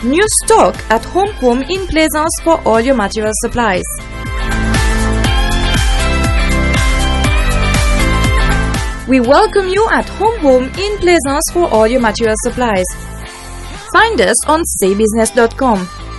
New stock at Home in Plaisance for all your material supplies. We welcome you at Home in Plaisance for all your material supplies. Find us on Seybusiness.com.